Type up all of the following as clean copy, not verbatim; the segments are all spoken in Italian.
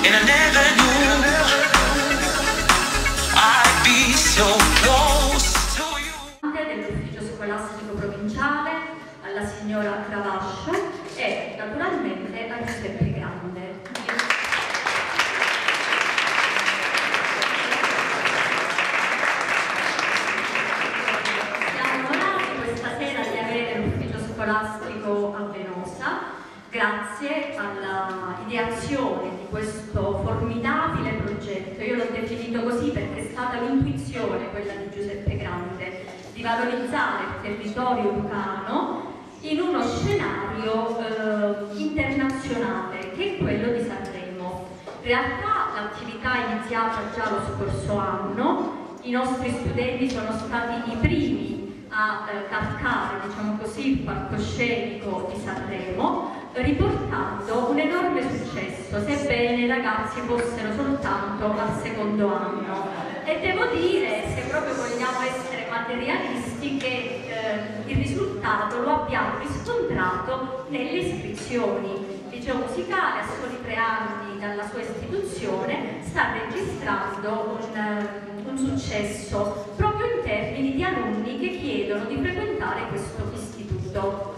and I never knew I'd be so close to you. Dell'ufficio scolastico provinciale, alla signora Cravascio e naturalmente a Giuseppe Grande. Siamo onorati questa sera di avere l'ufficio scolastico a Venosa, grazie alla ideazione di questo formidabile progetto. Io l'ho definito così perché è stata l'intuizione, quella di Giuseppe Grande, di valorizzare il territorio lucano in uno scenario internazionale, che è quello di Sanremo. In realtà l'attività è iniziata già lo scorso anno, i nostri studenti sono stati i primi a calcare, diciamo così, il palcoscenico di Sanremo, riportando un enorme successo, sebbene i ragazzi fossero soltanto al secondo anno. E devo dire, se proprio vogliamo essere materialisti, che il risultato lo abbiamo riscontrato nelle iscrizioni. Il liceo musicale, a soli 3 anni dalla sua istituzione, sta registrando un successo proprio in termini di alunni che chiedono di frequentare questo istituto.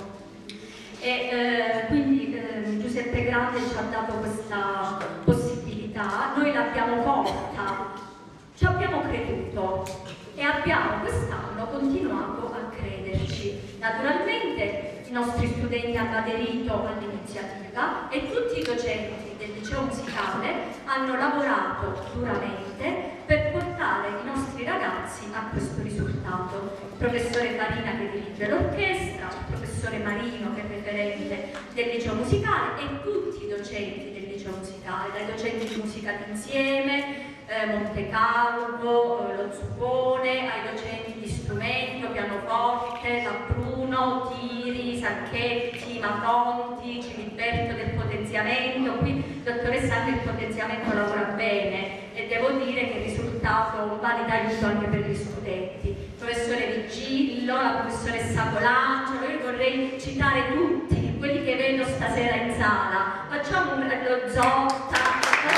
E quindi Giuseppe Grande ci ha dato questa possibilità, noi l'abbiamo colta, ci abbiamo creduto e abbiamo quest'anno continuato a crederci. Naturalmente i nostri studenti hanno aderito all'iniziativa e tutti i docenti del liceo musicale hanno lavorato duramente per portare i nostri ragazzi a questo risultato. Il professore Farina che dirige l'orchestra, il professore Marino che è referente del liceo musicale e tutti i docenti del liceo musicale, dai docenti di musica d'insieme, Montecalvo, lo Zupone, ai docenti di strumento, pianoforte, da Bruno, Tiri, Sacchetti, Matonti, Ciliberto del potenziamento. Qui, dottoressa, anche il potenziamento lavora bene e devo dire che il risultato è un valido aiuto anche per gli studenti. Il professore Vigillo, la professoressa Colangelo, io vorrei citare tutti quelli che vedo stasera in sala. Facciamo lo Zotta,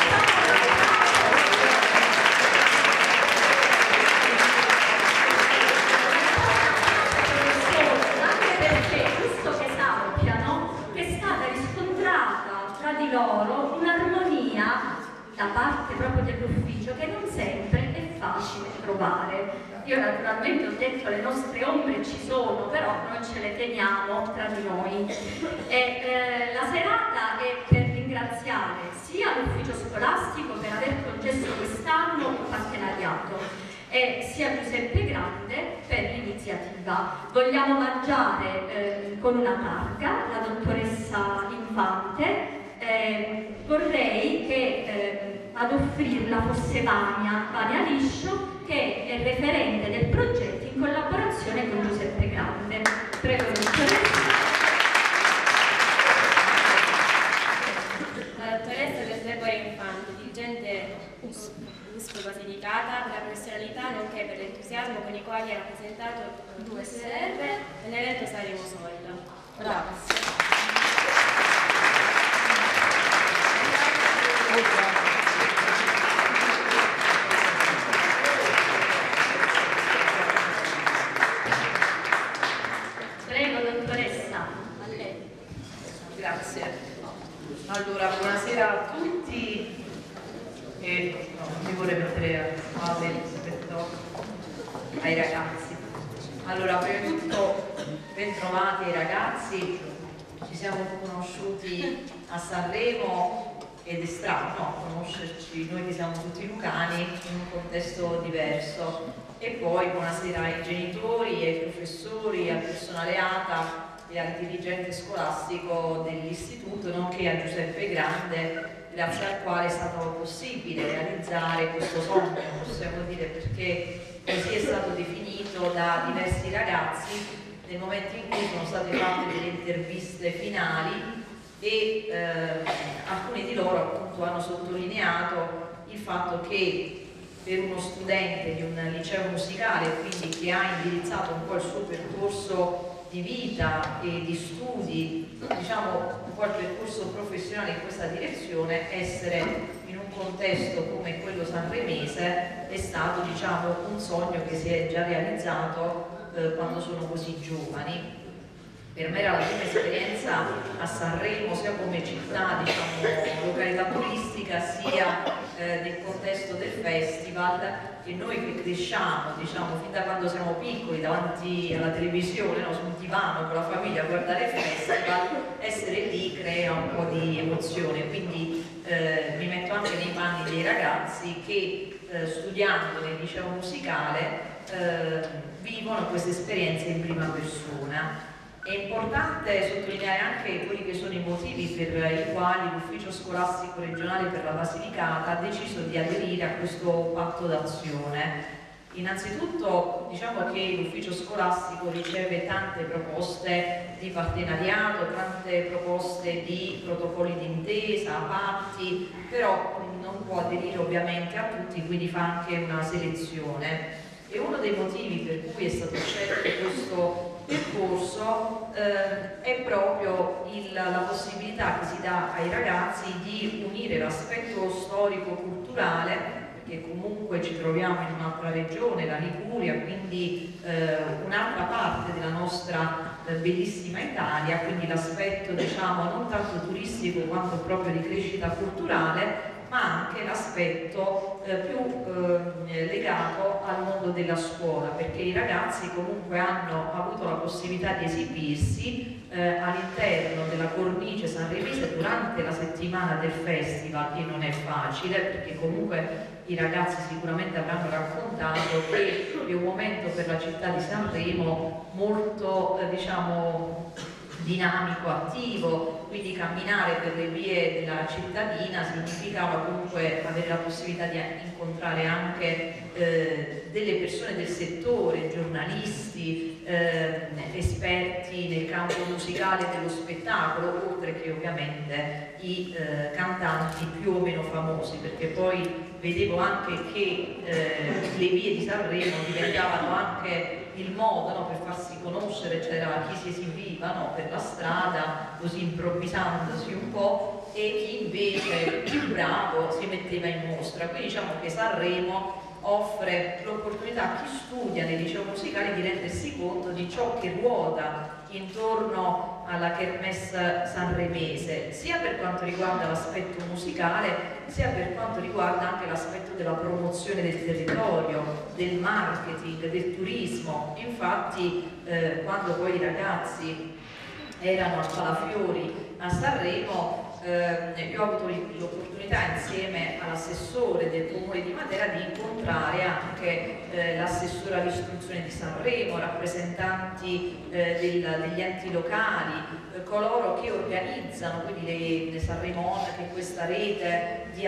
loro un'armonia da parte proprio dell'ufficio che non sempre è facile trovare. Io naturalmente ho detto le nostre ombre ci sono, però noi ce le teniamo tra di noi. La serata è per ringraziare sia l'ufficio scolastico per aver concesso quest'anno il partenariato e sia Giuseppe Grande per l'iniziativa. Vogliamo mangiare con una targa, la dottoressa Infante. Vorrei che ad offrirla fosse Vania Liscio, che è referente del progetto in collaborazione con Giuseppe Grande. Prego, dottoressa. La dottoressa Giuseppe Infante, dirigente Vescovo Basilicata, per la professionalità nonché per l'entusiasmo con i quali ha rappresentato l'USR nell'evento Sanremo Soil. Grazie. Prego, dottoressa, a lei. Grazie. Allora, buonasera a tutti e mi vorrei mettere a spalle rispetto ai ragazzi. Allora, prima di tutto, ben trovati ai ragazzi, ci siamo conosciuti a Sanremo ed è strano, no, conoscerci noi che siamo tutti lucani in un contesto diverso. E poi buonasera ai genitori, ai professori, al personale ATA e al dirigente scolastico dell'istituto, nonché a Giuseppe Grande, grazie al quale è stato possibile realizzare questo sogno, possiamo dire, perché così è stato definito da diversi ragazzi nel momento in cui sono state fatte delle interviste finali e alcuni di loro appunto hanno sottolineato il fatto che per uno studente di un liceo musicale, quindi che ha indirizzato un po' il suo percorso di vita e di studi, diciamo un po' po' il percorso professionale in questa direzione, essere in un contesto come quello sanremese è stato, diciamo, un sogno che si è già realizzato quando sono così giovani. Per me era la prima esperienza a Sanremo, sia come città, diciamo, località turistica, sia nel contesto del festival, e noi che cresciamo, diciamo, fin da quando siamo piccoli davanti alla televisione, no, sul divano con la famiglia a guardare il festival, essere lì crea un po' di emozione, quindi mi metto anche nei panni dei ragazzi che studiando nel liceo musicale vivono queste esperienze in prima persona. È importante sottolineare anche quelli che sono i motivi per i quali l'Ufficio Scolastico Regionale per la Basilicata ha deciso di aderire a questo patto d'azione. Innanzitutto diciamo che l'Ufficio Scolastico riceve tante proposte di partenariato, tante proposte di protocolli d'intesa, patti, però non può aderire ovviamente a tutti, quindi fa anche una selezione. E uno dei motivi per cui è stato scelto questo percorso è proprio la possibilità che si dà ai ragazzi di unire l'aspetto storico-culturale, perché comunque ci troviamo in un'altra regione, la Liguria, quindi un'altra parte della nostra bellissima Italia, quindi l'aspetto, diciamo, non tanto turistico quanto proprio di crescita culturale, ma anche l'aspetto più legato al mondo della scuola, perché i ragazzi comunque hanno avuto la possibilità di esibirsi all'interno della cornice sanremese durante la settimana del festival, e non è facile, perché comunque i ragazzi sicuramente avranno raccontato che è un momento per la città di Sanremo molto, diciamo, dinamico, attivo, quindi camminare per le vie della cittadina significava comunque avere la possibilità di incontrare anche delle persone del settore, giornalisti, esperti nel campo musicale dello spettacolo, oltre che ovviamente i cantanti più o meno famosi, perché poi vedevo anche che le vie di Sanremo diventavano anche il modo, no, per farsi conoscere, c'era chi si esibiva, no, per la strada, così improvvisandosi un po', e chi invece più bravo si metteva in mostra. Quindi diciamo che Sanremo offre l'opportunità a chi studia nel liceo musicale di rendersi conto di ciò che ruota intorno alla kermesse sanremese, sia per quanto riguarda l'aspetto musicale, sia per quanto riguarda anche l'aspetto della promozione del territorio, del marketing, del turismo. Infatti quando poi i ragazzi erano al Palafiori a Sanremo, io ho avuto l'opportunità insieme all'assessore del Comune di Matera di incontrare anche l'assessore all'istruzione di Sanremo, rappresentanti degli enti locali, coloro che organizzano quindi le Sanremo On, che è questa rete di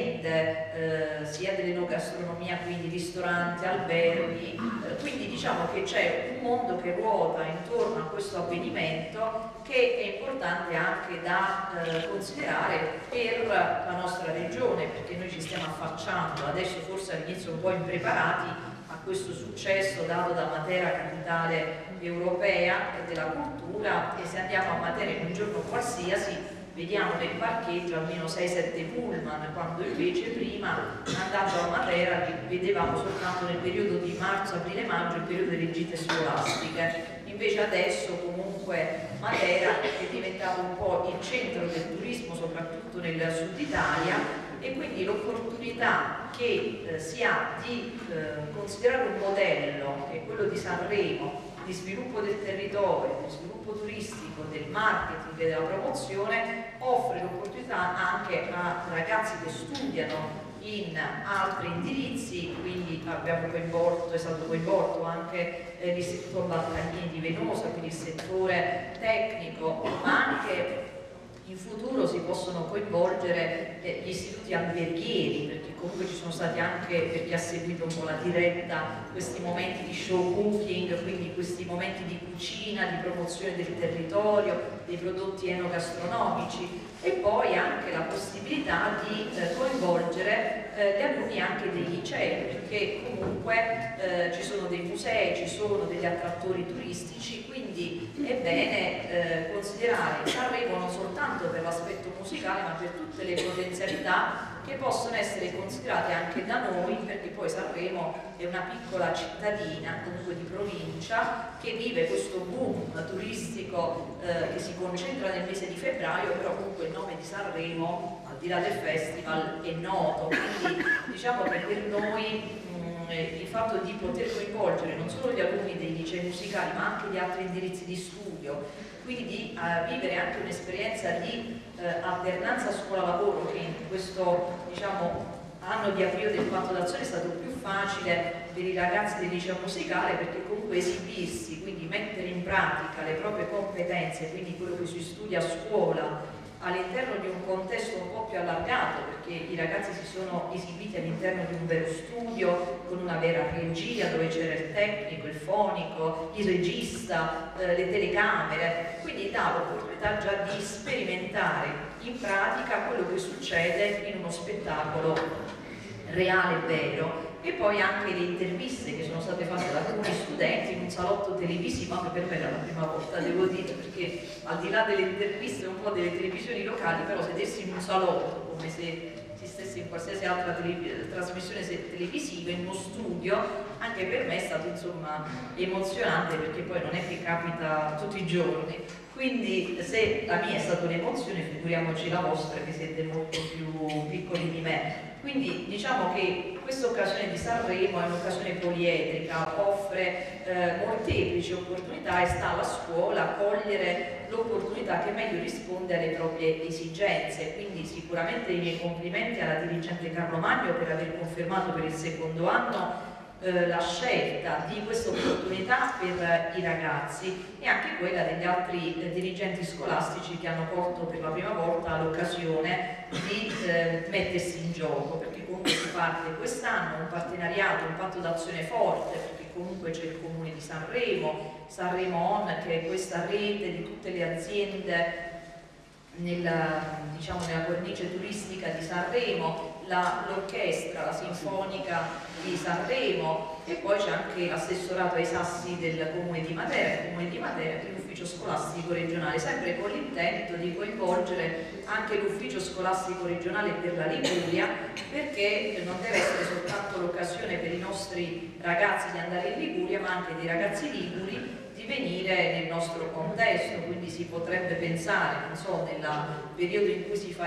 aziende sia dell'enogastronomia, quindi ristoranti, alberghi, quindi diciamo che c'è un mondo che ruota intorno a questo avvenimento che è importante anche da considerare per la nostra regione, perché noi ci stiamo affacciando adesso, forse all'inizio un po' impreparati, a questo successo dato da Matera, capitale europea della cultura, e se andiamo a Matera in un giorno qualsiasi vediamo nel parcheggio almeno 6-7 pullman, quando invece prima, andando a Matera, li vedevamo soltanto nel periodo di marzo, aprile, maggio, il periodo delle gite scolastiche. Invece adesso comunque Matera è diventato un po' il centro del turismo, soprattutto nel sud Italia, e quindi l'opportunità che si ha di considerare un modello, che è quello di Sanremo, di sviluppo del territorio, di sviluppo turistico, del marketing e della promozione, offre l'opportunità anche a ragazzi che studiano in altri indirizzi, quindi abbiamo coinvolto, è stato coinvolto anche l'Istituto Baltagnini di Venosa, quindi il settore tecnico, ma anche in futuro si possono coinvolgere gli istituti alberghieri, perché comunque ci sono stati anche, per chi ha seguito un po' la diretta, questi momenti di show cooking, quindi questi momenti di cucina, di promozione del territorio, dei prodotti enogastronomici, e poi anche la possibilità di coinvolgere coinvolgere gli alunni anche dei licei, perché comunque ci sono dei musei, ci sono degli attrattori turistici, quindi è bene considerare Sanremo non soltanto per l'aspetto musicale, ma per tutte le potenzialità che possono essere considerate anche da noi, perché poi Sanremo è una piccola cittadina, comunque di provincia, che vive questo boom turistico che si concentra nel mese di febbraio, però comunque il nome di Sanremo, al di là del festival, è noto, quindi diciamo che per noi il fatto di poter coinvolgere non solo gli alunni dei licei musicali, ma anche di altri indirizzi di studio, quindi di vivere anche un'esperienza di alternanza scuola-lavoro, che in questo anno di avvio del patto d'azione è stato più facile per i ragazzi del liceo musicale, perché comunque esibirsi, quindi mettere in pratica le proprie competenze, quindi quello che si studia a scuola, all'interno di un contesto un po' più allargato, perché i ragazzi si sono esibiti all'interno di un vero studio, con una vera regia, dove c'era il tecnico, il fonico, il regista, le telecamere, quindi dà l'opportunità già di sperimentare in pratica quello che succede in uno spettacolo reale e vero. E poi anche le interviste che sono state fatte da alcuni studenti in un salotto televisivo, anche per me era la prima volta, devo dire, perché al di là delle interviste un po' delle televisioni locali, però sedersi in un salotto come se si stesse in qualsiasi altra trasmissione televisiva, in uno studio, anche per me è stato insomma emozionante, perché poi non è che capita tutti i giorni. Quindi se la mia è stata un'emozione, figuriamoci la vostra, che siete molto più piccoli di me. Quindi diciamo che questa occasione di Sanremo è un'occasione poliedrica, offre molteplici opportunità e sta alla scuola cogliere l'opportunità che meglio risponde alle proprie esigenze. Quindi sicuramente i miei complimenti alla dirigente Carlo Magno per aver confermato per il secondo anno la scelta di questa opportunità per i ragazzi, e anche quella degli altri dirigenti scolastici che hanno colto per la prima volta l'occasione di mettersi in gioco, perché comunque si parte quest'anno un partenariato, un patto d'azione forte, perché comunque c'è il comune di Sanremo, Sanremo On, che è questa rete di tutte le aziende nella cornice turistica di Sanremo, l'orchestra, la sinfonica di Sanremo, e poi c'è anche l'assessorato ai sassi del Comune di Matera, il Comune di Matera e l'ufficio scolastico regionale, sempre con l'intento di coinvolgere anche l'ufficio scolastico regionale per la Liguria, perché non deve essere soltanto l'occasione per i nostri ragazzi di andare in Liguria, ma anche dei ragazzi liguri di venire nel nostro contesto. Quindi si potrebbe pensare, non so, nel periodo in cui si fa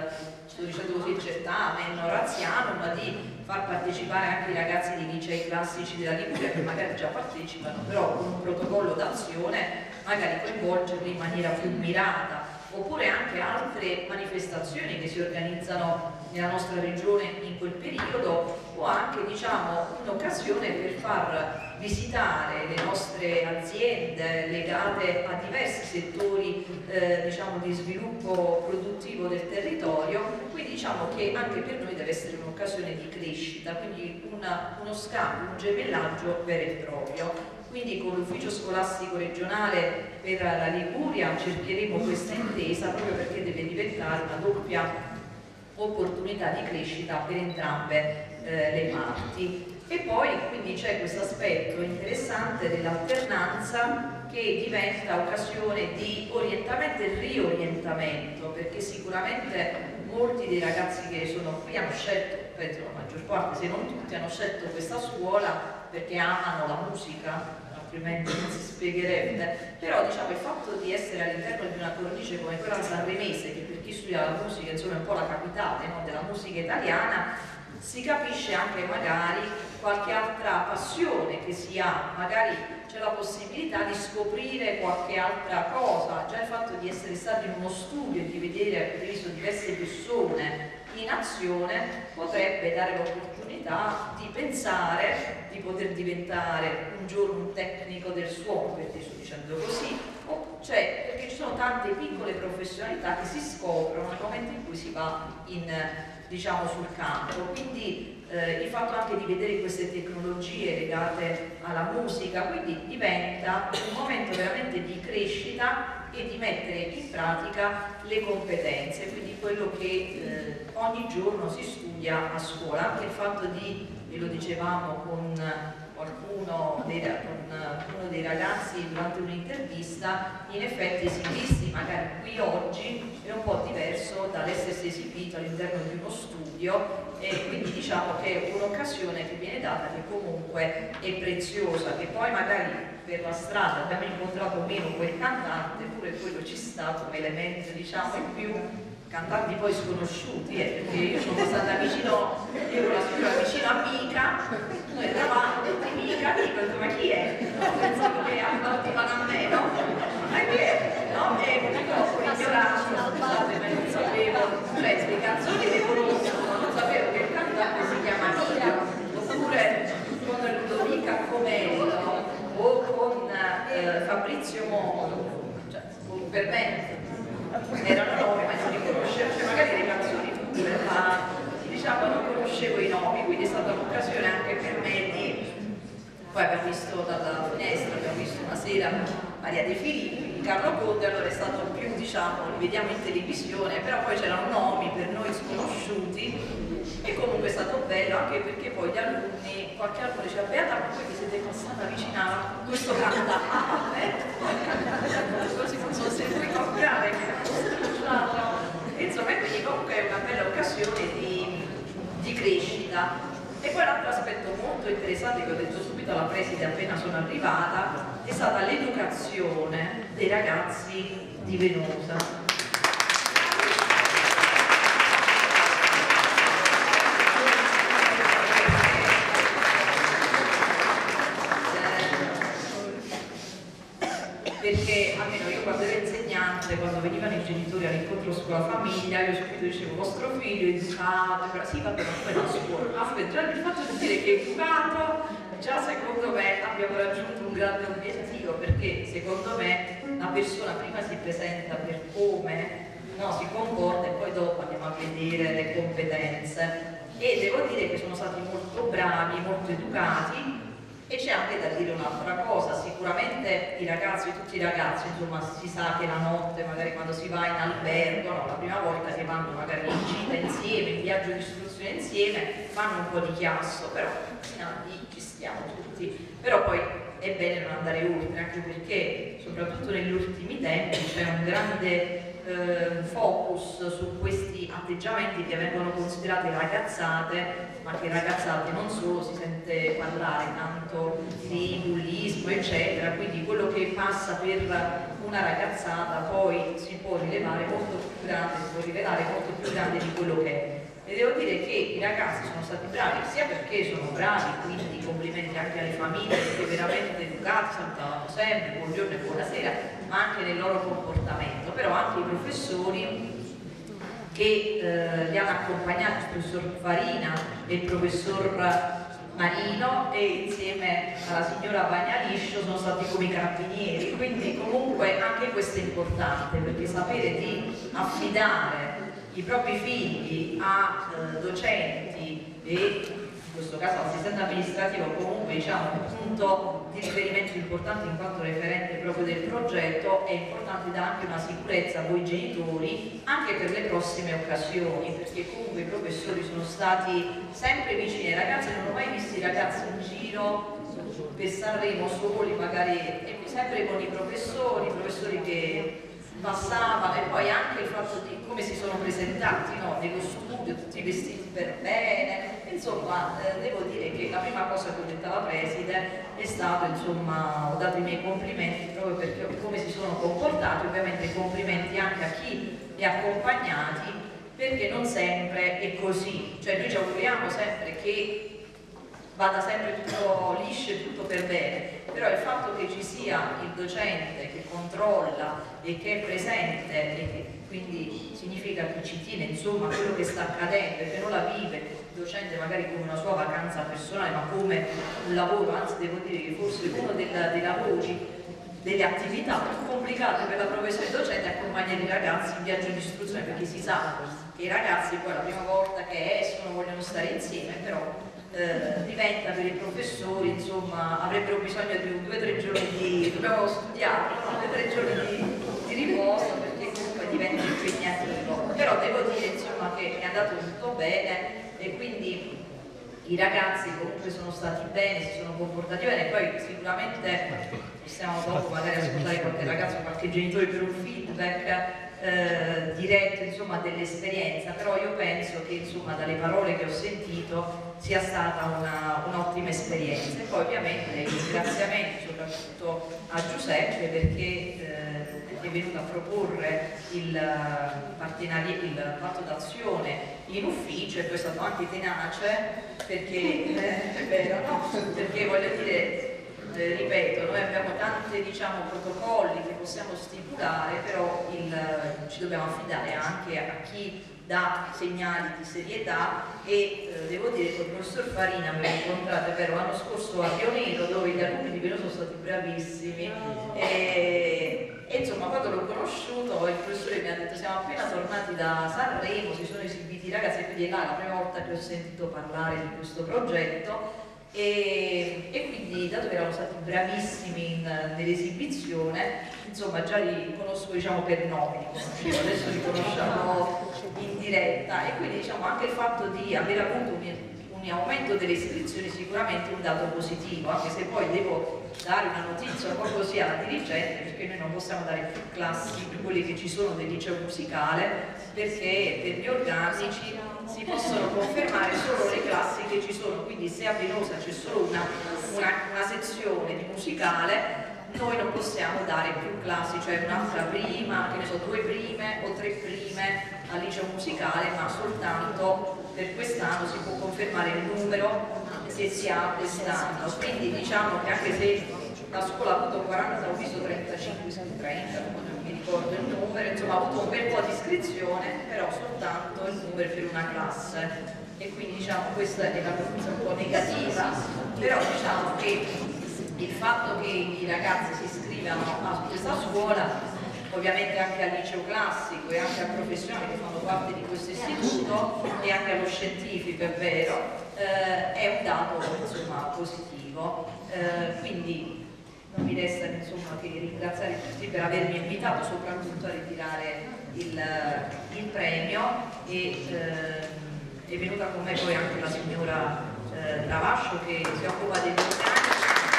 il certamen oraziano, ma di far partecipare anche i ragazzi dei licei classici della Liguria, che magari già partecipano, però con un protocollo d'azione magari coinvolgerli in maniera più mirata, oppure anche altre manifestazioni che si organizzano nella nostra regione in quel periodo, o anche un'occasione per far visitare le nostre aziende legate a diversi settori di sviluppo produttivo del territorio. Quindi diciamo che anche per noi deve essere un'occasione di crescita, quindi uno scambio, un gemellaggio vero e proprio. Quindi con l'ufficio scolastico regionale per la Liguria cercheremo questa intesa, proprio perché deve diventare una doppia opportunità di crescita per entrambe le parti. E poi quindi c'è questo aspetto interessante dell'alternanza, che diventa occasione di orientamento e riorientamento, perché sicuramente molti dei ragazzi che sono qui hanno scelto, penso la maggior parte, se non tutti, hanno scelto questa scuola perché amano la musica, altrimenti non si spiegherebbe. Però il fatto di essere all'interno di una cornice come quella sanremese, che per chi studia la musica insomma è un po' la capitale, no, della musica italiana, si capisce anche magari qualche altra passione che si ha, magari c'è la possibilità di scoprire qualche altra cosa. Già il fatto di essere stati in uno studio e di vedere, visto diverse persone in azione, potrebbe dare l'opportunità di pensare di poter diventare un giorno un tecnico del suono, perché sto dicendo così, oppure cioè perché ci sono tante piccole professionalità che si scoprono nel momento in cui si va diciamo, sul campo. Quindi il fatto anche di vedere queste tecnologie legate alla musica, quindi diventa un momento veramente di crescita e di mettere in pratica le competenze, quindi quello che ogni giorno si studia a scuola. Anche il fatto di, e lo dicevamo con uno dei ragazzi durante un'intervista, in effetti esibisti magari qui oggi è un po' diverso dall'essersi esibito all'interno di uno studio, e quindi diciamo che è un'occasione che viene data, che comunque è preziosa, che poi magari per la strada abbiamo incontrato meno quel cantante, pure quello ci sta come elemento, diciamo, in più, cantanti poi sconosciuti, perché io sono stata vicino, io con la sua vicina amica, noi eravamo tutti amica, dico, ma chi è? No, pensavo che appartivano a me, no? Ma chi è? No? E purtroppo ignoranza, scusate, ma non sapevo, cioè le canzoni le conosco, non sapevo che il cantante si chiama Mira, oppure con Ludovica Comello o con Fabrizio Mono, cioè per me erano nomi ma non li conoscevo, cioè magari le canzoni pure, ma diciamo non conoscevo i nomi, quindi è stata un'occasione anche per me di... Poi abbiamo visto dalla finestra, abbiamo visto una sera Maria De Filippi, Carlo Conte, allora è stato più, diciamo, li vediamo in televisione, però poi c'erano nomi per noi sconosciuti e comunque è stato bello anche perché poi gli alunni, qualche anno diceva, Beata, ma voi vi siete passata vicino a questo cantante, così non so se puoi comprare, insomma, quindi comunque è una bella occasione di crescita. E poi l'altro aspetto molto interessante che ho detto subito alla preside appena sono arrivata è stata l'educazione dei ragazzi di Venosa. Perché almeno io quando ero insegnante, quando venivano i genitori all'incontro scuola-famiglia, io subito dicevo vostro figlio è educato, sì vabbè, ma poi non scuola. Aspetta, già il fatto di dire che è educato, già secondo me abbiamo raggiunto un grande obiettivo, perché secondo me la persona prima si presenta per come si comporta e poi dopo andiamo a vedere le competenze. E devo dire che sono stati molto bravi, molto educati. E c'è anche da dire un'altra cosa, sicuramente i ragazzi, tutti i ragazzi, insomma, si sa che la notte, magari quando si va in albergo, no, la prima volta che vanno magari in gita insieme, in viaggio di istruzione insieme, fanno un po' di chiasso, però lì ci stiamo tutti. Però poi è bene non andare oltre, anche perché soprattutto negli ultimi tempi c'è un grande focus su questi atteggiamenti che vengono considerati ragazzate, ma che ragazzate non solo, si sente parlare tanto di bullismo eccetera, quindi quello che passa per una ragazzata poi si può rivelare molto più grande di quello che è. E devo dire che i ragazzi sono stati bravi, sia perché sono bravi, quindi complimenti anche alle famiglie, perché veramente educati, salutavano sempre, buongiorno e buonasera, ma anche nel loro comportamento, però anche i professori che li hanno accompagnati, il professor Farina e il professor Marino, e insieme alla signora Bagnaliscio sono stati come i carabinieri, quindi comunque anche questo è importante, perché sapere di affidare i propri figli a docenti e in questo caso assistente amministrativo, comunque diciamo un punto di riferimento importante in quanto referente proprio del progetto, è importante dare anche una sicurezza a voi genitori anche per le prossime occasioni, perché comunque i professori sono stati sempre vicini ai ragazzi, non ho mai visto i ragazzi in giro per Sanremo soli, magari sempre con i professori che passavano, e poi anche il fatto di come si sono presentati nello studio, tutti vestiti per bene, insomma devo dire che la prima cosa che ho detto alla preside è stato, insomma, ho dato i miei complimenti proprio perché come si sono comportati, ovviamente complimenti anche a chi li ha accompagnati, perché non sempre è così, cioè noi ci auguriamo sempre che vada sempre tutto liscio e tutto per bene, però il fatto che ci sia il docente che controlla e che è presente e che quindi significa che ci tiene insomma quello che sta accadendo e che non la vive il docente magari come una sua vacanza personale ma come un lavoro, anzi devo dire che forse uno dei lavori delle attività più complicate per la professione docente, accompagnare i ragazzi in viaggio di istruzione, perché si sa che i ragazzi poi la prima volta che escono vogliono stare insieme, però diventa per i professori, insomma, avrebbero bisogno di 2 o 3 giorni di, dobbiamo studiare, 2 o 3 giorni di riposo, perché comunque diventa impegnativo. Però devo dire, insomma, che è andato tutto bene e quindi i ragazzi comunque sono stati bene, si sono comportati bene. Poi sicuramente possiamo dopo magari ascoltare qualche ragazzo, qualche genitore per un feedback diretto, insomma, dell'esperienza, però io penso che, insomma, dalle parole che ho sentito sia stata un'ottima esperienza. E poi ovviamente i ringraziamenti soprattutto a Giuseppe, perché è venuto a proporre il patto d'azione in ufficio, e poi è stato anche tenace, perché è vero, no? Perché voglio dire, ripeto, noi abbiamo tanti, diciamo, protocolli che possiamo stipulare, però ci dobbiamo affidare anche a chi dà segnali di serietà, e devo dire che il professor Farina mi ho incontrato, è vero, l'anno scorso a Rio Nero, dove gli alunni di Pionono sono stati bravissimi, e insomma quando l'ho conosciuto il professore mi ha detto: siamo appena tornati da Sanremo, si sono esibiti i ragazzi, e quindi è là la prima volta che ho sentito parlare di questo progetto. E quindi, dato che erano stati bravissimi nell'esibizione, insomma già li conosco, diciamo, per nome, adesso li conosciamo in diretta, e quindi, diciamo, anche il fatto di aver avuto un aumento delle iscrizioni sicuramente è un dato positivo, anche se poi devo dare una notizia un po' così alla dirigente, perché noi non possiamo dare più classi di quelle che ci sono del liceo musicale, perché per gli organici si possono confermare solo le classi che ci sono, quindi se a Venosa c'è solo una sezione di musicale, noi non possiamo dare più classi, cioè un'altra prima, che ne so, 2 prime o 3 prime al liceo musicale, ma soltanto per quest'anno si può confermare il numero che si ha quest'anno. Quindi diciamo che anche se la scuola ha avuto 40, ho visto 35 su 30, non mi ricordo il numero, insomma ha avuto un bel po' di iscrizione, però soltanto il numero per una classe, e quindi, diciamo, questa è la cosa un po' negativa, però diciamo che il fatto che i ragazzi si iscrivano a questa scuola, ovviamente anche al liceo classico e anche a professionali che fanno parte di questo istituto, e anche allo scientifico, è vero, è un dato, insomma, positivo. Quindi non mi resta, insomma, che ringraziare tutti per avermi invitato soprattutto a ritirare il premio, e è venuta con me poi anche la signora Ravascio, che si occupa degli organici.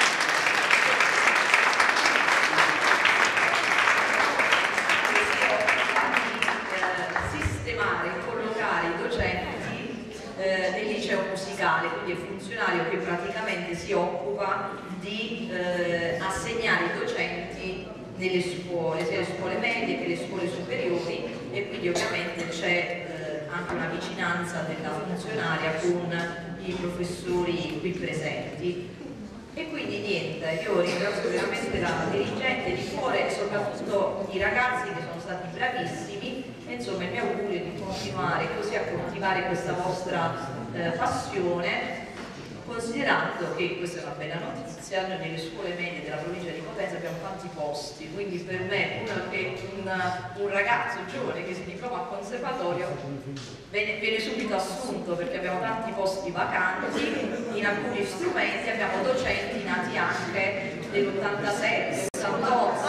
Del liceo musicale, quindi è funzionario che praticamente si occupa di assegnare i docenti nelle scuole, sia le scuole medie che le scuole superiori, e quindi ovviamente c'è anche una vicinanza della funzionaria con i professori qui presenti. E quindi niente, io ringrazio veramente la dirigente di cuore e soprattutto i ragazzi che sono stati bravissimi, e insomma il mio augurio è di continuare così a coltivare questa vostra passione, considerando che questa è una bella notizia, noi nelle scuole medie della provincia di Potenza abbiamo tanti posti, quindi per me un ragazzo giovane che si diploma al conservatorio viene subito assunto, perché abbiamo tanti posti vacanti in alcuni strumenti, abbiamo docenti nati anche nell'87, 88,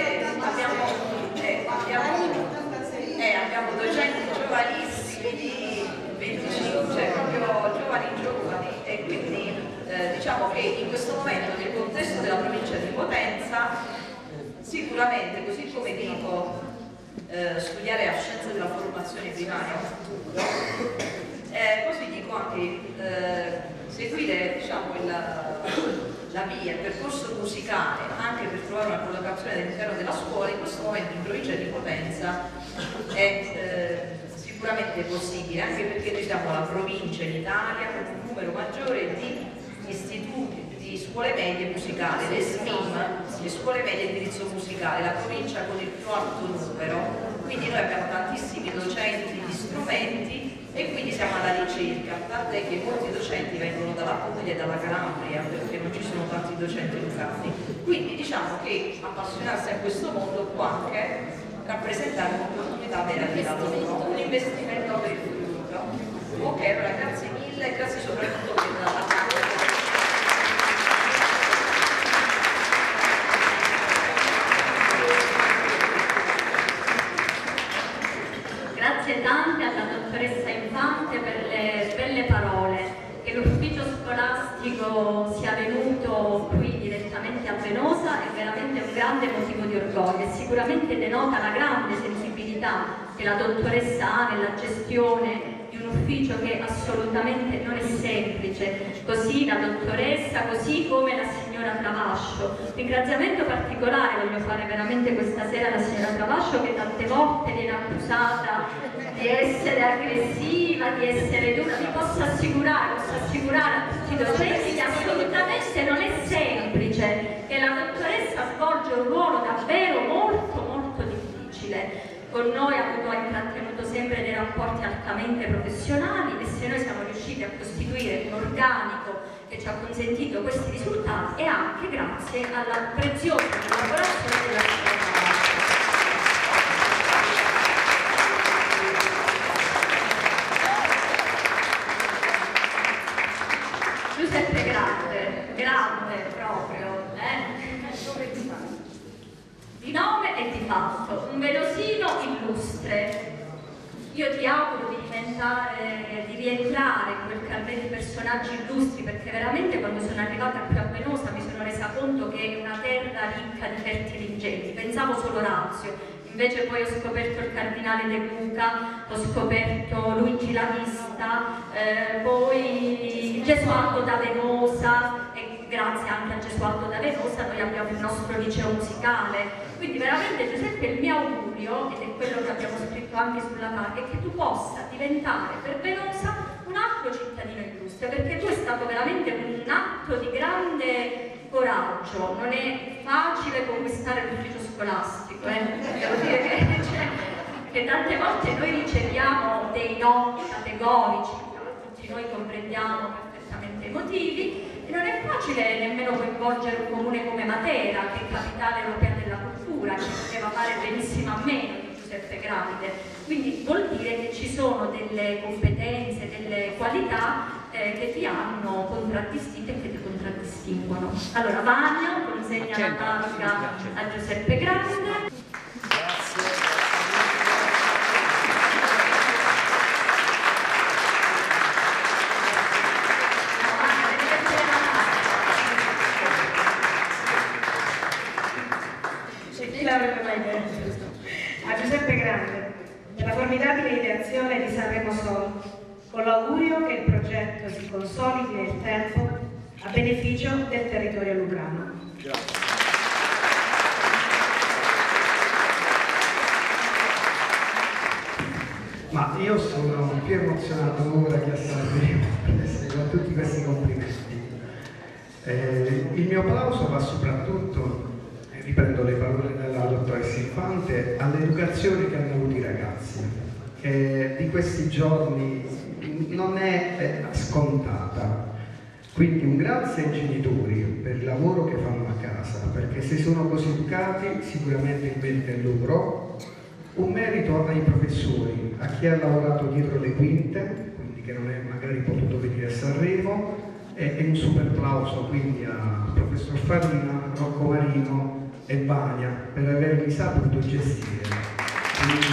abbiamo docenti giovanissimi di 25, cioè proprio giovani, e quindi diciamo che in questo momento nel contesto della provincia di Potenza sicuramente, così come dico, studiare a scienze della formazione primaria è un futuro, così dico anche seguire, diciamo, la via, il percorso musicale, anche per trovare una collocazione all'interno della scuola, in questo momento in provincia di Potenza è sicuramente possibile, anche perché noi siamo la provincia in Italia con un numero maggiore di istituti, di scuole medie musicali, le SMIM, le scuole medie di indirizzo musicale, la provincia con il più alto numero, quindi noi abbiamo tantissimi docenti di strumenti e quindi siamo alla ricerca, tant'è che molti docenti vengono dalla Puglia e dalla Calabria perché non ci sono tanti docenti lucani. Quindi diciamo che appassionarsi a questo mondo può anche rappresentare un'opportunità vera di lavoro, un investimento per il futuro. Ok, allora grazie mille, grazie soprattutto per la Grazie tante alla dottoressa Infante per le belle parole. Che l'ufficio scolastico sia venuto qui direttamente a Venosa è veramente un grande motivo di orgoglio e sicuramente denota la grande sensibilità che la dottoressa ha nella gestione di un ufficio che assolutamente non è semplice, così la dottoressa, così come la signora Travascio. Ringraziamento particolare voglio fare veramente questa sera alla signora Travascio, che tante volte viene accusata di essere aggressiva, di essere dura. Vi posso assicurare a tutti i docenti che assolutamente non è semplice, che la dottoressa svolge un ruolo davvero molto difficile. Con noi ha intrattenuto sempre dei rapporti altamente professionali e se noi siamo riusciti a costituire un organico che ci ha consentito questi risultati è anche grazie alla preziosa collaborazione della scuola. Giuseppe grande proprio, di nome e di fatto, un venosino illustre. Io ti auguro di rientrare in quel carnet di personaggi illustri, perché veramente quando sono arrivata qui a Venosa mi sono resa conto che è una terra ricca di fertili ingegni. Pensavo solo Orazio, invece poi ho scoperto il cardinale De Luca, ho scoperto Luigi La Vista, poi Gesualdo da Venosa, e grazie anche a Gesualdo da Venosa noi abbiamo il nostro liceo musicale. Quindi veramente Giuseppe, il mio augurio, ed è quello che abbiamo scritto anche sulla targa, è che tu possa diventare per Venosa un altro cittadino illustre, perché tu è stato veramente un atto di grande coraggio. Non è facile conquistare l'ufficio scolastico, devo dire che tante volte noi riceviamo dei no categorici, tutti noi comprendiamo perfettamente i motivi, e non è facile nemmeno coinvolgere un comune come Matera, che è capitale europea della cultura, che poteva fare benissimo a meno di Giuseppe Gravide. Quindi vuol dire che ci sono delle competenze, delle qualità che ti hanno contraddistinto e che ti contraddistinguono. Allora Vagno consegna la targa a Giuseppe Gravide. A Giuseppe Grande per la formidabile ideazione di Sanremo Sol, con l'augurio che il progetto si consolidi nel tempo a beneficio del territorio lucano. Ma io sono più emozionato ora che a Sanremo con tutti questi complimenti. Il mio applauso va soprattutto, riprendo le parole della dottoressa Infante, all'educazione che hanno avuto i ragazzi, che di questi giorni non è scontata. Quindi un grazie ai genitori per il lavoro che fanno a casa, perché se sono così educati sicuramente il merito è loro. Un merito ai professori, a chi ha lavorato dietro le quinte, quindi che non è magari potuto venire a Sanremo, e un super applauso quindi al professor Farina, Rocco Marino e Vania per averli saputo gestire. Quindi,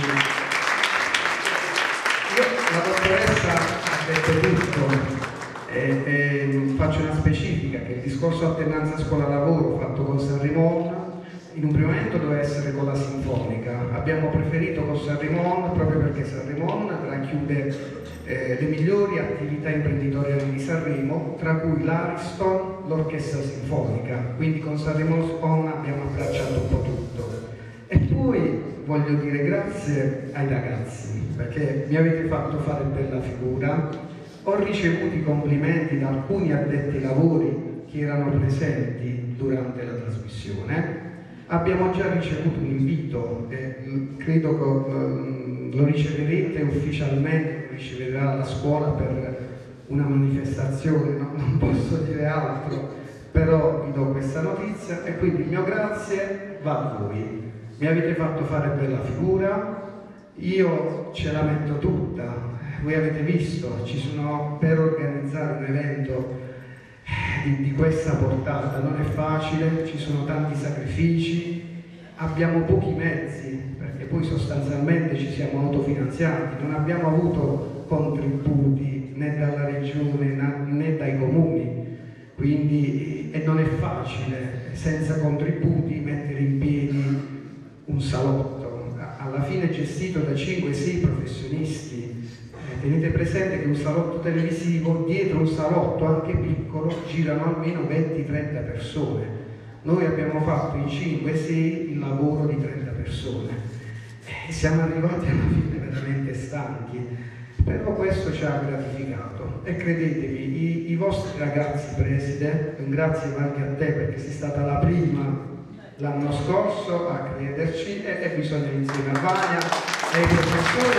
la dottoressa ha detto tutto. Faccio una specifica che il discorso alternanza scuola-lavoro fatto con Sanremo in un primo momento doveva essere con la Sinfonica. Abbiamo preferito con Sanremo proprio perché Sanremo racchiude le migliori attività imprenditoriali di Sanremo, tra cui l'Ariston, l'Orchestra Sinfonica. Quindi con Sanremo abbiamo abbracciato un po' tutto. E poi voglio dire grazie ai ragazzi perché mi avete fatto fare bella figura. Ho ricevuto i complimenti da alcuni addetti ai lavori che erano presenti durante la trasmissione. Abbiamo già ricevuto un invito e credo che lo riceverete ufficialmente, lo riceverà la scuola per una manifestazione, no? Non posso dire altro, però vi do questa notizia e quindi il mio grazie va a voi. Mi avete fatto fare bella figura, io ce la metto tutta, voi avete visto, ci sono per organizzare un evento di questa portata, non è facile, ci sono tanti sacrifici, abbiamo pochi mezzi, perché poi sostanzialmente ci siamo autofinanziati, non abbiamo avuto contributi né dalla regione né dai comuni, quindi e non è facile senza contributi mettere in piedi un salotto, alla fine gestito da 5-6 professionisti. Tenete presente che un salotto televisivo, dietro un salotto anche piccolo, girano almeno 20-30 persone. Noi abbiamo fatto in 5-6 il lavoro di 30 persone e siamo arrivati alla fine veramente stanchi, però questo ci ha gratificato e credetevi, i vostri ragazzi preside, un grazie anche a te perché sei stata la prima l'anno scorso a crederci e bisogna insieme a Vania e ai professori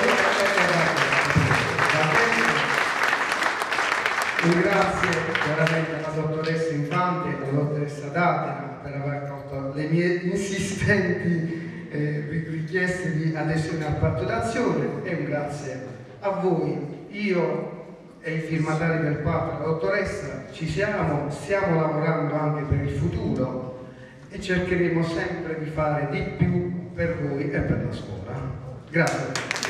un grazie veramente alla dottoressa Infante e alla dottoressa Datena per aver accolto le mie insistenti richieste di adesione al patto d'azione e un grazie a voi. Io e i firmatari del patto, la dottoressa, stiamo lavorando anche per il futuro e cercheremo sempre di fare di più per voi e per la scuola. Grazie.